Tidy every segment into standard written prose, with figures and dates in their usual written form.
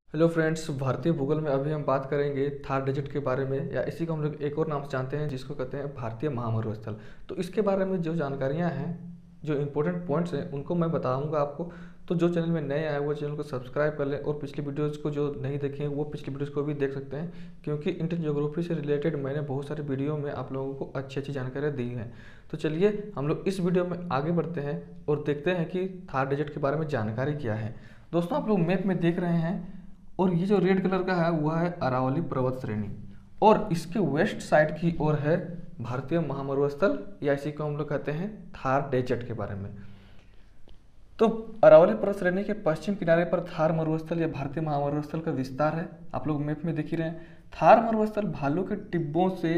Hello friends, भारतीय भूगोल में अभी हम बात करेंगे थार डेजर्ट के बारे में, या इसी को हम लोग एक और नाम से जानते हैं जिसको कहते हैं भारतीय महामरुस्थल। तो इसके बारे में जो जानकारियां हैं, जो इम्पोर्टेंट पॉइंट्स हैं, उनको मैं बताऊंगा आपको। तो जो चैनल में नए आए वो चैनल को सब्सक्राइब कर लें, और पिछली वीडियोज़ को जो नहीं देखे हैं वो पिछली वीडियोज़ को भी देख सकते हैं, क्योंकि इंडियन ज्योग्राफी से रिलेटेड मैंने बहुत सारे वीडियो में आप लोगों को अच्छी अच्छी जानकारियाँ दी हैं। तो चलिए हम लोग इस वीडियो में आगे बढ़ते हैं और देखते हैं कि थार डेजर्ट के बारे में जानकारी क्या है। दोस्तों, आप लोग मैप में देख रहे हैं, और ये जो रेड कलर का है वह है अरावली पर्वत श्रेणी, और इसके वेस्ट साइड की ओर है भारतीय महामरुस्थल, या इसी को हम लोग कहते हैं थार डेजर्ट के बारे में। तो अरावली पर्वत श्रेणी के पश्चिम किनारे पर थार मरुस्थल या भारतीय महामरुस्थल का विस्तार है। आप लोग मैप में देख ही रहे हैं। थार मरुस्थल भालू के टिब्बों से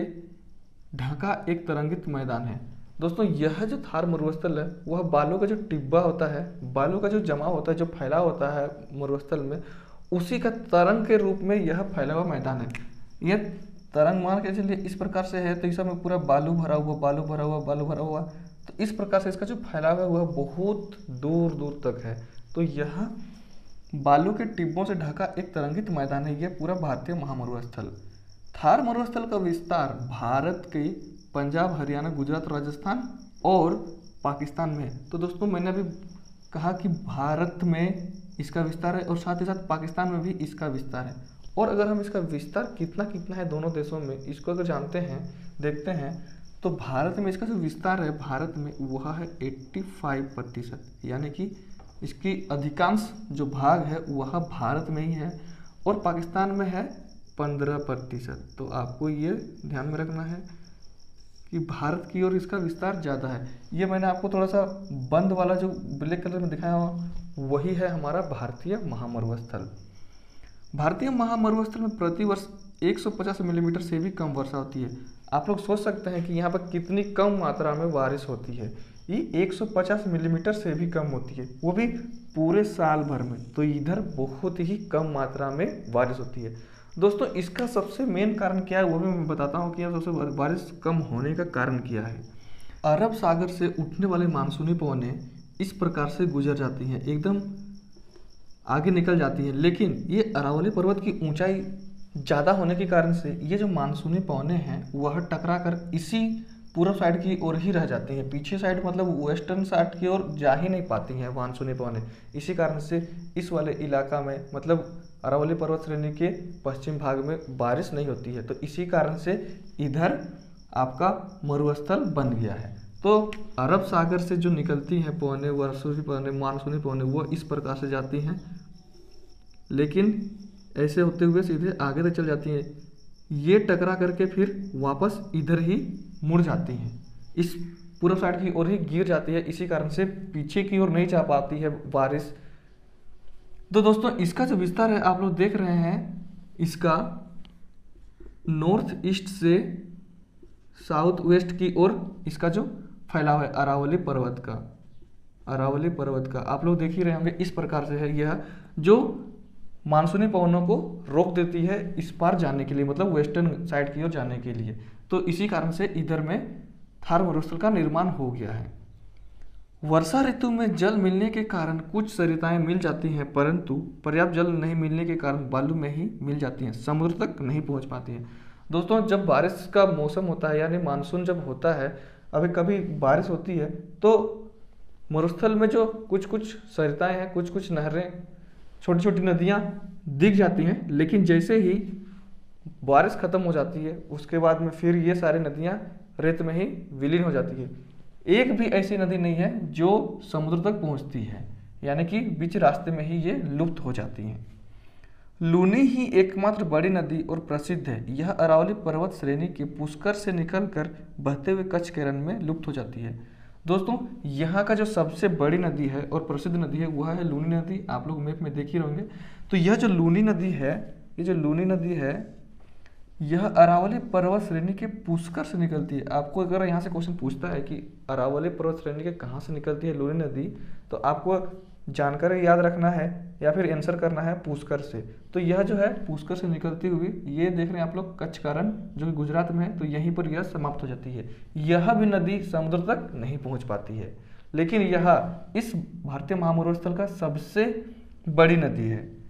ढका एक तरंगित मैदान है। दोस्तों, यह जो थार मरुस्थल है वह बालू का जो टिब्बा होता है, बालू का जो जमा होता है, जो फैला होता है मरुस्थल में, उसी का तरंग के रूप में यह फैला हुआ मैदान है। यह तरंग मान के चलिए इस प्रकार से है, तो इस में पूरा बालू भरा हुआ, बालू भरा हुआ, बालू भरा हुआ। तो इस प्रकार से इसका जो फैलाव है वह बहुत दूर दूर तक है। तो यह बालू के टिब्बों से ढका एक तरंगित मैदान है, यह पूरा भारतीय महामरुस्थल। थार मरुस्थल का विस्तार भारत के पंजाब, हरियाणा, गुजरात, राजस्थान और पाकिस्तान में है। तो दोस्तों, मैंने अभी कहा कि भारत में इसका विस्तार है, और साथ ही साथ पाकिस्तान में भी इसका विस्तार है। और अगर हम इसका विस्तार कितना कितना है दोनों देशों में, इसको अगर जानते हैं, देखते हैं, तो भारत में इसका जो विस्तार है भारत में वह है 85%, यानी कि इसकी अधिकांश जो भाग है वह भारत में ही है, और पाकिस्तान में है 15%। तो आपको ये ध्यान में रखना है कि भारत की ओर इसका विस्तार ज़्यादा है। ये मैंने आपको थोड़ा सा बंद वाला जो ब्लैक कलर में दिखाया हुआ वही है हमारा भारतीय महामरुस्थल। भारतीय महामरुस्थल में प्रति वर्ष 150 मिलीमीटर से भी कम वर्षा होती है। आप लोग सोच सकते हैं कि यहाँ पर कितनी कम मात्रा में बारिश होती है। ये 150 मिलीमीटर से भी कम होती है, वो भी पूरे साल भर में। तो इधर बहुत ही कम मात्रा में बारिश होती है। दोस्तों, इसका सबसे मेन कारण क्या है वो भी मैं बताता हूँ कि यहाँ सबसे बारिश कम होने का कारण क्या है। अरब सागर से उठने वाले मानसूनी पवनें इस प्रकार से गुजर जाती हैं, एकदम आगे निकल जाती हैं, लेकिन ये अरावली पर्वत की ऊंचाई ज़्यादा होने के कारण से ये जो मानसूनी पवनें हैं वह टकरा कर इसी पूर्व साइड की ओर ही रह जाती हैं। पीछे साइड मतलब वेस्टर्न साइड की ओर जा ही नहीं पाती हैं मानसूनी पवनें। इसी कारण से इस वाले इलाका में मतलब अरावली पर्वत श्रेणी के पश्चिम भाग में बारिश नहीं होती है। तो इसी कारण से इधर आपका मरुस्थल बन गया है। तो अरब सागर से जो निकलती हैं पवनें, वर्षों पवनें, मानसूनी पवनें, वो इस प्रकार से जाती हैं, लेकिन ऐसे होते हुए सीधे आगे तक चल जाती हैं। ये टकरा करके फिर वापस इधर ही मुड़ जाती हैं, इस पूर्व साइड की ओर ही गिर जाती है। इसी कारण से पीछे की ओर नहीं जा पाती है बारिश। तो दोस्तों, इसका जो विस्तार है आप लोग देख रहे हैं, इसका नॉर्थ ईस्ट से साउथ वेस्ट की ओर इसका जो फैलाव है अरावली पर्वत का, अरावली पर्वत का आप लोग देख ही रहे होंगे। इस प्रकार से है यह, जो मानसूनी पवनों को रोक देती है इस पार जाने के लिए, मतलब वेस्टर्न साइड की ओर जाने के लिए। तो इसी कारण से इधर में थार मरुस्थल का निर्माण हो गया है। वर्षा ऋतु में जल मिलने के कारण कुछ सरिताएं मिल जाती हैं, परंतु पर्याप्त जल नहीं मिलने के कारण बालू में ही मिल जाती हैं, समुद्र तक नहीं पहुंच पाती हैं। दोस्तों, जब बारिश का मौसम होता है, यानी मानसून जब होता है, अभी कभी बारिश होती है, तो मरुस्थल में जो कुछ कुछ सरिताएं हैं, कुछ कुछ नहरें, छोटी छोटी नदियाँ दिख जाती हैं, लेकिन जैसे ही बारिश खत्म हो जाती है उसके बाद में फिर ये सारी नदियाँ रेत में ही विलीन हो जाती है। एक भी ऐसी नदी नहीं है जो समुद्र तक पहुंचती है, यानी कि बीच रास्ते में ही ये लुप्त हो जाती हैं। लूनी ही एकमात्र बड़ी नदी और प्रसिद्ध है। यह अरावली पर्वत श्रेणी के पुष्कर से निकलकर बहते हुए कच्छ के रण में लुप्त हो जाती है। दोस्तों, यहाँ का जो सबसे बड़ी नदी है और प्रसिद्ध नदी है वह है लूनी नदी। आप लोग मैप में देख ही होंगे। तो यह जो लूनी नदी है, ये जो लूनी नदी है, यह अरावली पर्वत श्रेणी के पुष्कर से निकलती है। आपको अगर यहाँ से क्वेश्चन पूछता है कि अरावली पर्वत श्रेणी के कहाँ से निकलती है लूनी नदी, तो आपको जानकारी याद रखना है या फिर आंसर करना है पुष्कर से। तो यह जो है पुष्कर से निकलती हुई, ये देख रहे हैं आप लोग कच्छ का रण, जो कि गुजरात में है, तो यहीं पर यह समाप्त हो जाती है। यह भी नदी समुद्र तक नहीं पहुँच पाती है, लेकिन यह इस भारतीय महामरुस्थल का सबसे बड़ी नदी है।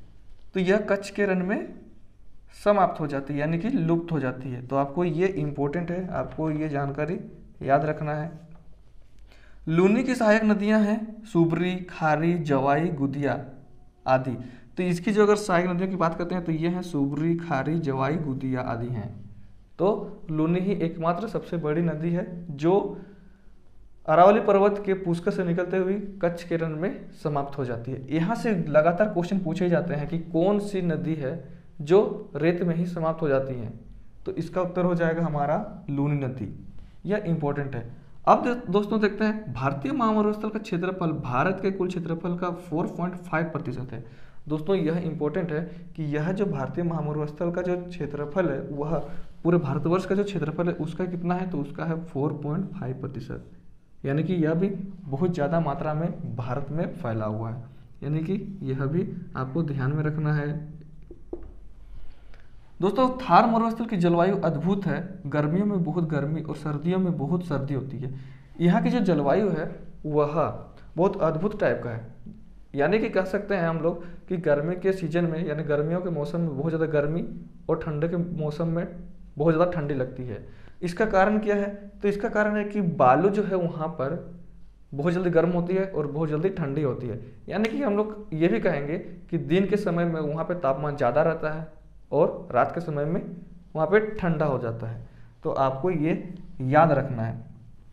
तो यह कच्छ के रण में समाप्त हो जाती है, यानी कि लुप्त हो जाती है। तो आपको ये इम्पोर्टेंट है, आपको ये जानकारी याद रखना है। लूनी की सहायक नदियां हैं सुबरी, खारी, जवाई, गुदिया आदि। तो इसकी जो अगर सहायक नदियों की बात करते हैं तो ये हैं सुबरी, खारी, जवाई, गुदिया आदि हैं। तो लूनी ही एकमात्र सबसे बड़ी नदी है जो अरावली पर्वत के पुष्कर से निकलते हुए कच्छ के रण में समाप्त हो जाती है। यहाँ से लगातार क्वेश्चन पूछे जाते हैं कि कौन सी नदी है जो रेत में ही समाप्त हो जाती है। तो इसका उत्तर हो जाएगा हमारा लूनी नदी। यह इंपॉर्टेंट है। अब दोस्तों देखते हैं भारतीय महामरुस्थल का क्षेत्रफल भारत के कुल क्षेत्रफल का 4.5% है। दोस्तों यह इंपॉर्टेंट है कि यह जो भारतीय महामरुस्थल का जो क्षेत्रफल है वह पूरे भारतवर्ष का जो क्षेत्रफल है उसका कितना है, तो उसका है 4.5%। यानी कि यह भी बहुत ज़्यादा मात्रा में भारत में फैला हुआ है, यानी कि यह भी आपको ध्यान में रखना है। दोस्तों थार मरुस्थल की जलवायु अद्भुत है। गर्मियों में बहुत गर्मी और सर्दियों में बहुत सर्दी होती है। यहाँ की जो जलवायु है वह बहुत अद्भुत टाइप का है, यानी कि कह सकते हैं हम लोग कि गर्मी के सीजन में यानी गर्मियों के मौसम में बहुत ज़्यादा गर्मी और ठंडे के मौसम में बहुत ज़्यादा ठंडी लगती है। इसका कारण क्या है, तो इसका कारण है कि बालू जो है वहाँ पर बहुत जल्दी गर्म होती है और बहुत जल्दी ठंडी होती है। यानी कि हम लोग ये भी कहेंगे कि दिन के समय में वहाँ पे तापमान ज़्यादा रहता है और रात के समय में वहाँ पे ठंडा हो जाता है। तो आपको ये याद रखना है।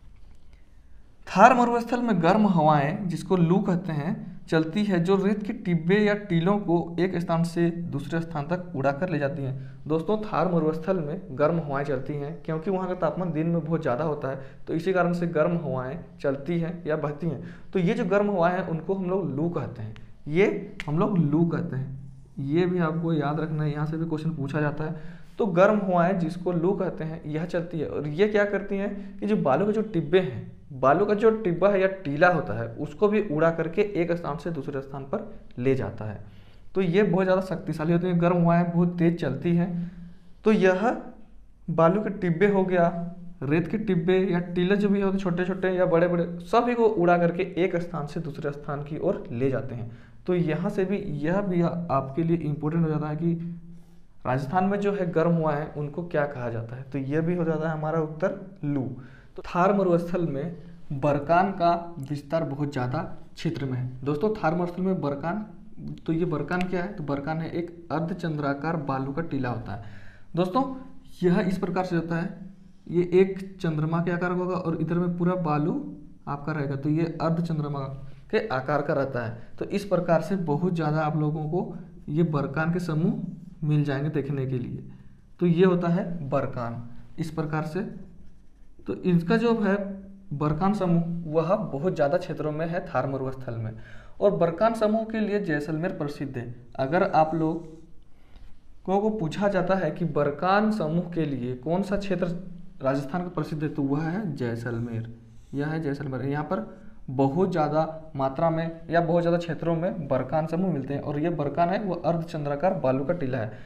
थार मरुस्थल में गर्म हवाएं जिसको लू कहते हैं चलती है, जो रेत के टिब्बे या टीलों को एक स्थान से दूसरे स्थान तक उड़ाकर ले जाती हैं। दोस्तों थार मरुस्थल में गर्म हवाएं चलती हैं क्योंकि वहाँ का तापमान दिन में बहुत ज़्यादा होता है, तो इसी कारण से गर्म हवाएं चलती हैं या बहती हैं। तो ये जो गर्म हवाएं हैं उनको हम लोग लू कहते हैं, ये हम लोग लू कहते हैं। ये भी आपको याद रखना है, यहाँ से भी क्वेश्चन पूछा जाता है। तो गर्म हवाएं जिसको लू कहते हैं यह चलती है और ये क्या करती हैं कि जो बालू के जो टिब्बे हैं, बालू का जो टिब्बा है या टीला होता है उसको भी उड़ा करके एक स्थान से दूसरे स्थान पर ले जाता है। तो ये बहुत ज़्यादा शक्तिशाली होती है, गर्म हवाएं बहुत तेज चलती हैं। तो यह बालू के टिब्बे हो गया, रेत के टिब्बे या टीले जो भी होते छोटे छोटे या बड़े बड़े सभी को उड़ा करके एक स्थान से दूसरे स्थान की ओर ले जाते हैं। तो यहाँ से भी यह भी आपके लिए इम्पोर्टेंट हो जाता है कि राजस्थान में जो है गर्म हवाएं हैं उनको क्या कहा जाता है। तो यह भी हो जाता है हमारा उत्तर लू। तो थार मरुस्थल में बरकान का विस्तार बहुत ज़्यादा क्षेत्र में है। दोस्तों थार मरुस्थल में बरकान, तो ये बरकान क्या है, तो बरकान है एक अर्धचंद्राकार बालू का टीला होता है। दोस्तों यह इस प्रकार से होता है, ये एक चंद्रमा के आकार का होगा और इधर में पूरा बालू आपका रहेगा, तो ये अर्धचंद्रमा के आकार का रहता है। तो इस प्रकार से बहुत ज़्यादा आप लोगों को ये बरकान के समूह मिल जाएंगे देखने के लिए। तो ये होता है बरकान इस प्रकार से। तो इसका जो है बरकान समूह वह बहुत ज़्यादा क्षेत्रों में है थार मरुस्थल में, और बरकान समूह के लिए जैसलमेर प्रसिद्ध है। अगर आप लोगों को पूछा जाता है कि बरकान समूह के लिए कौन सा क्षेत्र राजस्थान का प्रसिद्ध है, तो वह है जैसलमेर। यह है जैसलमेर। यहाँ पर बहुत ज़्यादा मात्रा में या बहुत ज़्यादा क्षेत्रों में बरकान समूह मिलते हैं, और ये बरकान है वह अर्धचंद्राकार बालू का टीला है।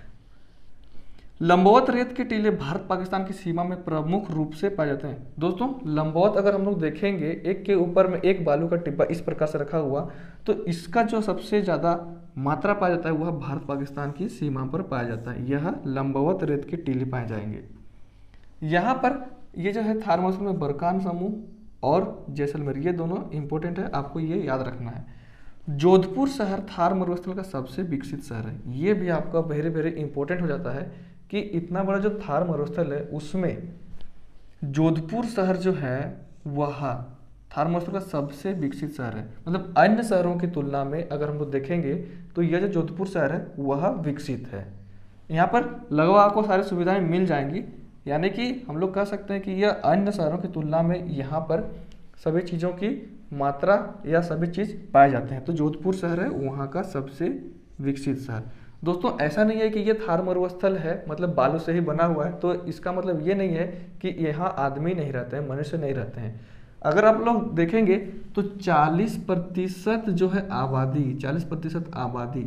लंबवत रेत के टीले भारत पाकिस्तान की सीमा में प्रमुख रूप से पाए जाते हैं। दोस्तों लंबवत अगर हम लोग देखेंगे एक के ऊपर में एक बालू का टिब्बा इस प्रकार से रखा हुआ, तो इसका जो सबसे ज़्यादा मात्रा पाया जाता है वह भारत पाकिस्तान की सीमा पर पाया जाता है। यह लंबवत रेत के टीले पाए जाएंगे। यहाँ पर ये जो है थार मरुस्थल में बरकान समूह और जैसलमेर ये दोनों इंपॉर्टेंट है, आपको ये याद रखना है। जोधपुर शहर थार मरुस्थल का सबसे विकसित शहर है। ये भी आपका वेरी वेरी इंपॉर्टेंट हो जाता है कि इतना बड़ा जो थार मरुस्थल है उसमें जोधपुर शहर जो है वह थार मरुस्थल का सबसे विकसित शहर है। मतलब अन्य शहरों की तुलना में अगर हम लोग देखेंगे तो यह जो जोधपुर शहर है वह विकसित है। यहाँ पर लगभग आपको सारी सुविधाएं मिल जाएंगी, यानी कि हम लोग कह सकते हैं कि यह अन्य शहरों की तुलना में यहाँ पर सभी चीज़ों की मात्रा या सभी चीज़ पाए जाते हैं। तो जोधपुर शहर है वहाँ का सबसे विकसित शहर। दोस्तों ऐसा नहीं है कि ये थार मरुस्थल है मतलब बालू से ही बना हुआ है, तो इसका मतलब ये नहीं है कि यहाँ आदमी नहीं रहते हैं, मनुष्य नहीं रहते हैं। अगर आप लोग देखेंगे तो 40% जो है आबादी, 40% आबादी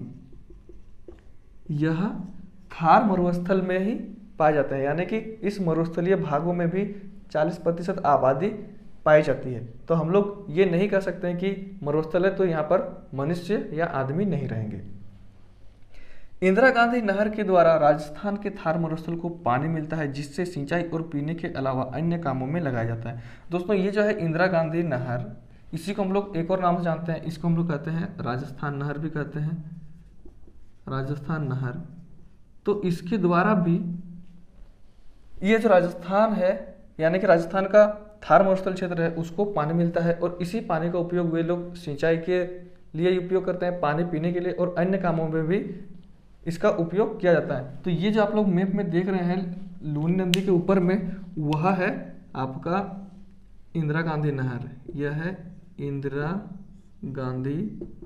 यह थार मरुस्थल में ही पाए जाते हैं। यानी कि इस मरुस्थलीय भागों में भी 40% आबादी पाई जाती है। तो हम लोग ये नहीं कह सकते हैं कि मरुस्थल है तो यहाँ पर मनुष्य या आदमी नहीं रहेंगे। इंदिरा गांधी नहर के द्वारा राजस्थान के थार मरुस्थल को पानी मिलता है, जिससे सिंचाई और पीने के अलावा अन्य कामों में लगाया जाता है। दोस्तों ये जो है इंदिरा गांधी नहर, इसी को हम लोग एक और नाम से जानते हैं, इसको हम लोग कहते हैं राजस्थान नहर भी कहते हैं, राजस्थान नहर। तो इसके द्वारा भी ये जो राजस्थान है, यानी कि राजस्थान का थार मरुस्थल क्षेत्र है, उसको पानी मिलता है और इसी पानी का उपयोग वे लोग सिंचाई के लिए उपयोग करते हैं, पानी पीने के लिए और अन्य कामों में भी इसका उपयोग किया जाता है। तो ये जो आप लोग मैप में देख रहे हैं लूनी नदी के ऊपर में, वह है आपका इंदिरा गांधी नहर। यह है इंदिरा गांधी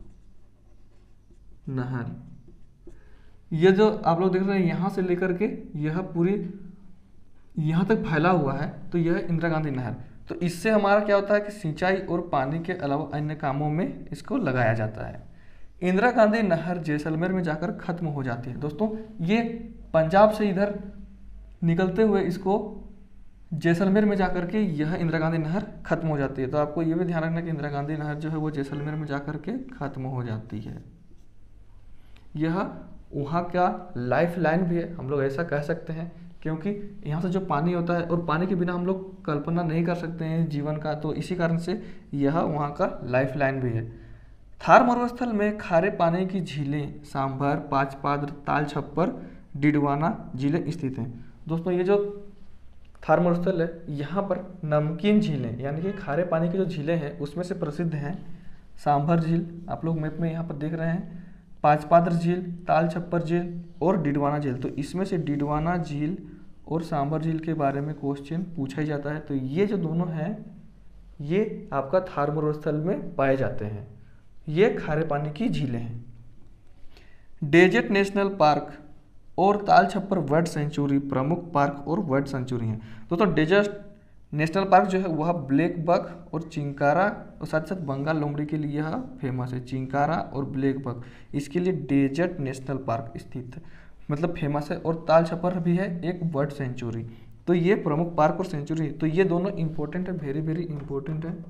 नहर। ये जो आप लोग देख रहे हैं यहाँ से लेकर के यह पूरी यहाँ तक फैला हुआ है, तो यह है इंदिरा गांधी नहर। तो इससे हमारा क्या होता है कि सिंचाई और पानी के अलावा अन्य कामों में इसको लगाया जाता है। इंदिरा गांधी नहर जैसलमेर में जाकर खत्म हो जाती है। दोस्तों ये पंजाब से इधर निकलते हुए इसको जैसलमेर में जाकर के यह इंदिरा गांधी नहर खत्म हो जाती है। तो आपको ये भी ध्यान रखना कि इंदिरा गांधी नहर जो है वो जैसलमेर में जाकर के खत्म हो जाती है। यह वहाँ का लाइफ लाइन भी है, हम लोग ऐसा कह सकते हैं, क्योंकि यहाँ से जो पानी होता है और पानी के बिना हम लोग कल्पना नहीं कर सकते हैं जीवन का, तो इसी कारण से यह वहाँ का लाइफ लाइन भी है। थार मरुस्थल में खारे पानी की झीलें सांभर, पांचपाद्र, ताल छप्पर, डिडवाना झीलें स्थित हैं। दोस्तों ये जो थार मरुस्थल है, यहाँ पर नमकीन झीलें यानी कि खारे पानी की जो झीलें हैं उसमें से प्रसिद्ध हैं सांभर झील, आप लोग मैप में यहाँ पर देख रहे हैं, पांचपाद्र झील, ताल छप्पर झील और डिडवाना झील। तो इसमें से डिडवाना झील और सांभर झील के बारे में क्वेश्चन पूछा ही जाता है। तो ये जो दोनों हैं ये आपका थार मरुस्थल में पाए जाते हैं, ये खारे पानी की झीलें हैं। डेजर्ट नेशनल पार्क और ताल छप्पर बर्ड सेंचुरी प्रमुख पार्क और बर्ड सेंचुरी हैं। दोस्तों डेजर्ट नेशनल पार्क जो है वह ब्लैक बक और चिंकारा और साथ साथ बंगाल लोमड़ी के लिए यह फेमस है, चिंकारा और ब्लैक बक, इसके लिए डेजर्ट नेशनल पार्क स्थित है, मतलब फेमस है। और ताल छप्पर भी है एक बर्ड सेंचुरी। तो ये प्रमुख पार्क और सेंचुरी, तो ये दोनों इंपॉर्टेंट है, वेरी वेरी इंपॉर्टेंट है।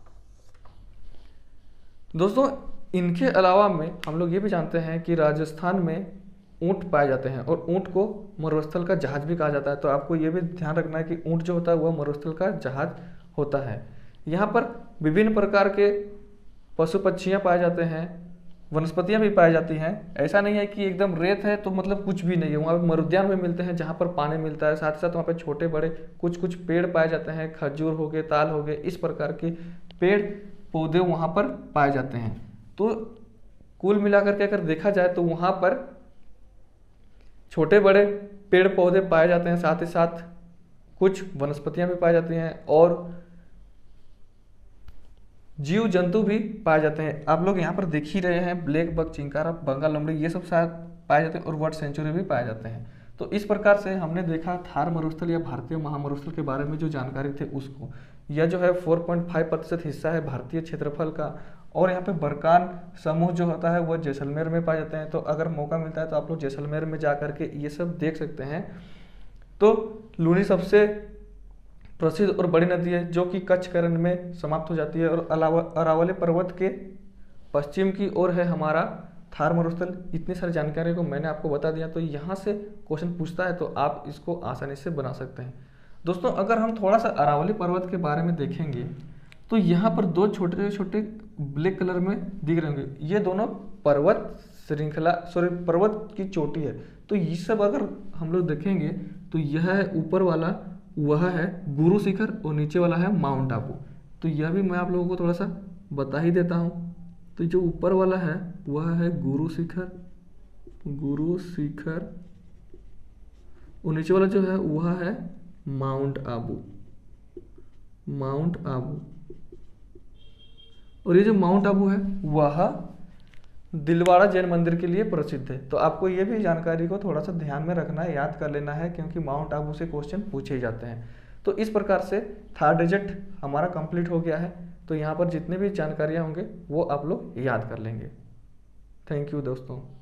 दोस्तों इनके अलावा में हम लोग ये भी जानते हैं कि राजस्थान में ऊंट पाए जाते हैं और ऊंट को मरुस्थल का जहाज भी कहा जाता है। तो आपको ये भी ध्यान रखना है कि ऊंट जो होता है वह मरुस्थल का जहाज होता है। यहाँ पर विभिन्न प्रकार के पशु पक्षियाँ पाए जाते हैं, वनस्पतियाँ भी पाई जाती हैं। ऐसा नहीं है कि एकदम रेत है तो मतलब कुछ भी नहीं है, वहाँ पर मरुद्यान भी मिलते हैं जहाँ पर पानी मिलता है, साथ ही साथ वहाँ पर छोटे बड़े कुछ कुछ पेड़ पाए जाते हैं, खजूर हो गए, ताल हो गए, इस प्रकार के पेड़ पौधे वहाँ पर पाए जाते हैं। तो कुल मिलाकर के अगर देखा जाए तो वहाँ पर छोटे बड़े पेड़ पौधे पाए जाते हैं, साथ ही साथ कुछ वनस्पतियां भी पाई जाती हैं और जीव जंतु भी पाए जाते हैं। आप लोग यहाँ पर देख ही रहे हैं ब्लैक बक, चिंकारा, बंगाल लोमड़ी, ये सब शायद पाए जाते हैं और बर्ड सेंचुरी भी पाए जाते हैं। तो इस प्रकार से हमने देखा थार मरुस्थल या भारतीय महामरुस्थल के बारे में जो जानकारी थे उसको। यह जो है 4.5% हिस्सा है भारतीय क्षेत्रफल का और यहाँ पे बरकान समूह जो होता है वह जैसलमेर में पाए जाते हैं। तो अगर मौका मिलता है तो आप लोग जैसलमेर में जा करके ये सब देख सकते हैं। तो लूनी सबसे प्रसिद्ध और बड़ी नदी है जो कि कच्छ करण में समाप्त हो जाती है और अरावली पर्वत के पश्चिम की ओर है हमारा थार मरुस्थल। इतनी सारी जानकारी को मैंने आपको बता दिया, तो यहाँ से क्वेश्चन पूछता है तो आप इसको आसानी से बना सकते हैं। दोस्तों अगर हम थोड़ा सा अरावली पर्वत के बारे में देखेंगे तो यहाँ पर दो छोटे छोटे ब्लैक कलर में दिख रहे होंगे, ये दोनों पर्वत श्रृंखला पर्वत की चोटी है। तो ये सब अगर हम लोग देखेंगे तो यह है ऊपर वाला, वह है गुरु शिखर और नीचे वाला है माउंट आबू। तो यह भी मैं आप लोगों को थोड़ा सा बता ही देता हूँ। तो जो ऊपर वाला है वह है गुरु शिखर और नीचे वाला जो है वह है माउंट आबू। और ये जो माउंट आबू है वह दिलवाड़ा जैन मंदिर के लिए प्रसिद्ध है। तो आपको ये भी जानकारी को थोड़ा सा ध्यान में रखना है, याद कर लेना है, क्योंकि माउंट आबू से क्वेश्चन पूछे जाते हैं। तो इस प्रकार से थार डेजर्ट हमारा कंप्लीट हो गया है। तो यहाँ पर जितने भी जानकारियाँ होंगे वो आप लोग याद कर लेंगे। थैंक यू दोस्तों।